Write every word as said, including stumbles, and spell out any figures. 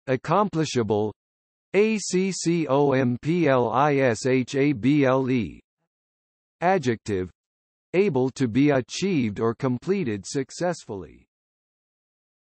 accomplishable, accomplishable. Adjective, able to be achieved or completed successfully.